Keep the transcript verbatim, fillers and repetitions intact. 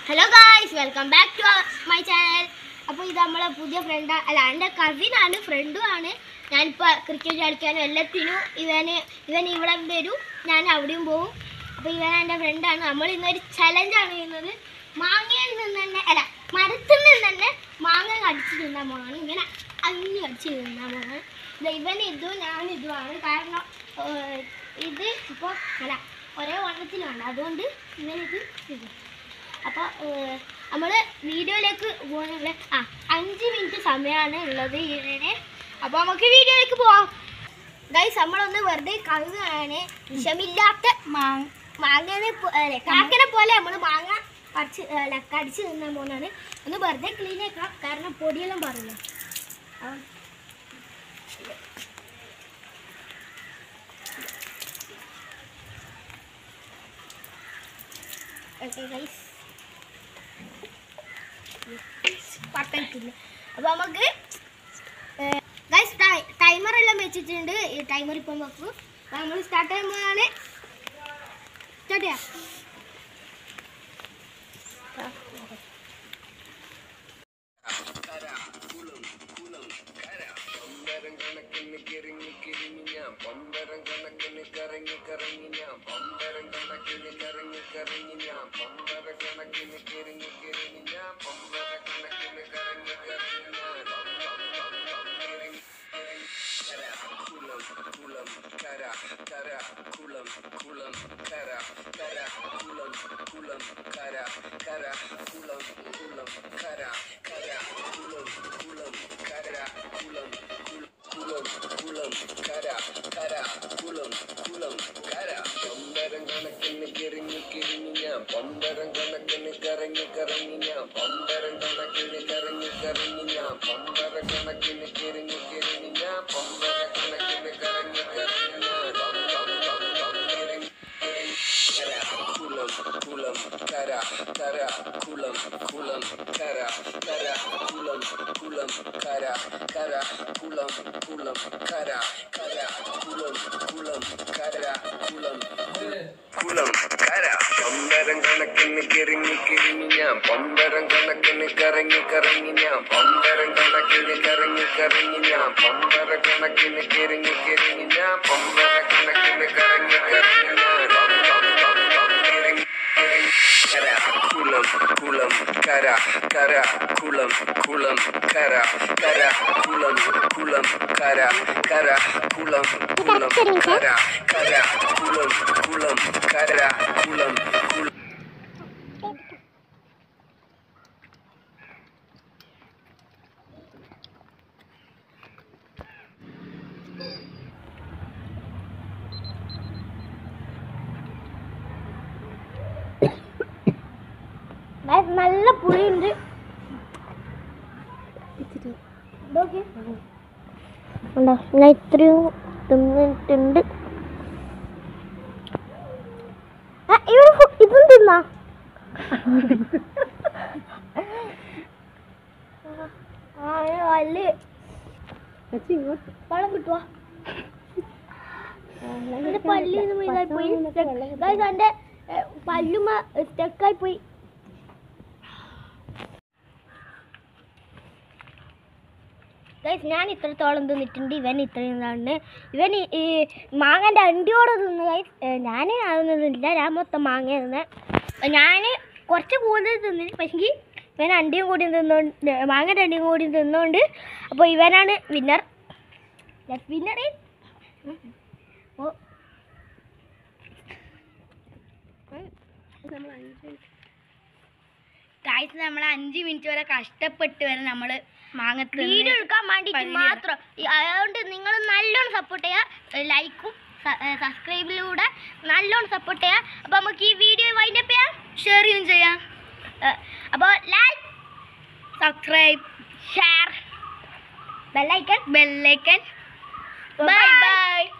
Hello guys, welcome back to my channel. അപ്പോൾ ഇത് നമ്മളെ പുതിയ ഫ്രണ്ട് അല്ല എൻ്റെ കസിനാണ് ഫ്രണ്ടുമാണ്. ഞാനിപ്പോൾ ക്രിക്കറ്റ് കളിക്കാനും എല്ലാത്തിനും ഇവന് ഇവൻ ഇവിടെ വരും, ഞാൻ അവിടെയും പോവും. അപ്പോൾ ഇവൻ എൻ്റെ ഫ്രണ്ടാണ്. നമ്മൾ ഇന്നൊരു ചലഞ്ചാണ് ചെയ്യുന്നത്. മാങ്ങയിൽ നിന്ന് തന്നെ അല്ല മരത്തിൽ നിന്ന് തന്നെ മാങ്ങ കടിച്ച് തിന്നാൻ പോകണം. ഇങ്ങനെ അഞ്ഞ് കടിച്ച് തിന്നാൻ പോകണം. ഇവൻ ഇതും ഞാൻ ഇതുമാണ്. കാരണം ഇത് ഇപ്പോൾ അല്ല ഒരേ വണ്ണത്തിലാണ്, അതുകൊണ്ട് ഇവനിത് ഇത്. അപ്പോൾ നമ്മൾ വീഡിയോയിലേക്ക് പോകുന്നത് ആ അഞ്ച് മിനിറ്റ് സമയമാണ് ഉള്ളത് ഇതിന്. അപ്പോൾ നമുക്ക് വീഡിയോയിലേക്ക് പോവാം. ഗൈസ്, നമ്മളൊന്ന് വെറുതെ കഴുകാണ്. വിഷമില്ലാത്ത മാങ്ങ മാങ്ങനെ കാക്കനെ പോലെ നമ്മൾ മാങ്ങ കടിച്ച് കടിച്ച് തിന്നാൻ പോകുന്നതാണ്. ഒന്ന് വെറുതെ ക്ലീൻ ആക്കാം, കാരണം പൊടിയെല്ലാം പറയില്ല. ഓക്കെ ഗൈസ്, പട്ടില്ല. അപ്പോൾ നമുക്ക് ഗൈസ് ടൈമർ എല്ലാം വെച്ചിട്ടുണ്ട്. ഈ ടൈമർ ഇപ്പം വെക്കും. അപ്പോൾ നമ്മൾ സ്റ്റാർട്ട് ചെയ്യുമ്പോഴാണ് സ്റ്റാർട്ട് ചെയ്യാം. പമ്പരം കണക്കിന് കറങ്ങി കറങ്ങി ഞാൻ പമ്പരം കണക്കിന് കറങ്ങി കറങ്ങി ഞാൻ പമ്പര കണക്കിന് കിറങ്ങി കിറങ്ങി ഞാൻ പമ്പര കണക്കിന് കറങ്ങി കറങ്ങി ഞാൻ കുളം കുളം കര കര കുളം കുളം കര കര കുളം കുളം കര കര കുളം കുളം കര കര കുളം കുളം കര കുളം കുളം കുളം കര കര കുളം കുളം കര പമ്പരം കണക്കിന് കിറങ്ങി കിറങ്ങി ഞാൻ പമ്പരം കണക്കിന് കറങ്ങി കറങ്ങി ഞാൻ പമ്പരം കണക്കിന് കറങ്ങി കറങ്ങി ഞാൻ പമ്പര കണക്കിന് കിറങ്ങി കിറങ്ങി ഞാൻ പമ്പര കണക്കിന് കറങ്ങി കറങ്ങി ഞാൻ കുളം കുളം കര കര കുളം കുളം കര കര കുളം കുളം കര കര കുളം കുളം കര കര കുളം കുളം കര കുളം കുളം കര പമ്പരം കണക്കിന് കിറങ്ങി കിറങ്ങി ഞാൻ പമ്പരം കണക്കിന് കറങ്ങി കറങ്ങി ഞാൻ പമ്പരം കണക്കിന് കറങ്ങി കറങ്ങി ഞാൻ പമ്പര കണക്കിന് കിറങ്ങി കിറങ്ങി ഞാൻ പമ്പര കണക്കിന് കറങ്ങി കറങ്ങി ഞാൻ കുളം കുളം കര കര കുളം കുളം കര കര കുളം കുളം കര കര കുളം കുളം കര കര കുളം കുളം കര കുളം കുളം നല്ല പുളിയുണ്ട്. ഞാൻ ഇത്രയും തിന്നിട്ടുണ്ട്. ഇതും തിന്നാ അല്ലേ വെള്ളം കിട്ടുവാ. എന്റെ പല്ലിന്ന് ഇതായി പോയി. എന്റെ പല്ലുമ സ്റ്റക്കായി പോയി. ഞാൻ ഇത്രത്തോളം തിന്നിട്ടുണ്ട്. ഇവൻ ഇത്രയും ഇതാണ്. ഇവൻ ഈ മാങ്ങൻ്റെ അണ്ടിയോടെ തിന്ന് ഗൈസ്. ഞാൻ അതൊന്നുമില്ല, ഞാൻ മൊത്തം മാങ്ങ തിന്ന്. ഞാൻ കുറച്ച് കൂടുതൽ തിന്നിന്, പക്ഷേ ഇവൻ അണ്ടിയും കൂടി തിന്നുകൊണ്ട് മാങ്ങൻ്റെ അണ്ടിയും കൂടി തിന്നുകൊണ്ട് അപ്പോൾ ഇവനാണ് വിന്നർ. വിന്നർ ഓ ഗൈസ്, നമ്മൾ അഞ്ച് മിനിറ്റ് വരെ കഷ്ടപ്പെട്ട് വരെ നമ്മൾ മാങ്ങ വീഡിയോ എടുക്കാൻ വേണ്ടിയിട്ട് മാത്രം. അതുകൊണ്ട് നിങ്ങൾ നല്ലോണം സപ്പോർട്ട് ചെയ്യുക. ലൈക്കും സബ്സ്ക്രൈബിലൂടെ നല്ലോണം സപ്പോർട്ട് ചെയ്യുക. അപ്പോൾ നമുക്ക് ഈ വീഡിയോ വൈൻഡപ്പ് ചെയ്യാം, ഷെയർ ചെയ്യും ചെയ്യാം. അപ്പോൾ like, subscribe, share, bell icon bell icon bye by.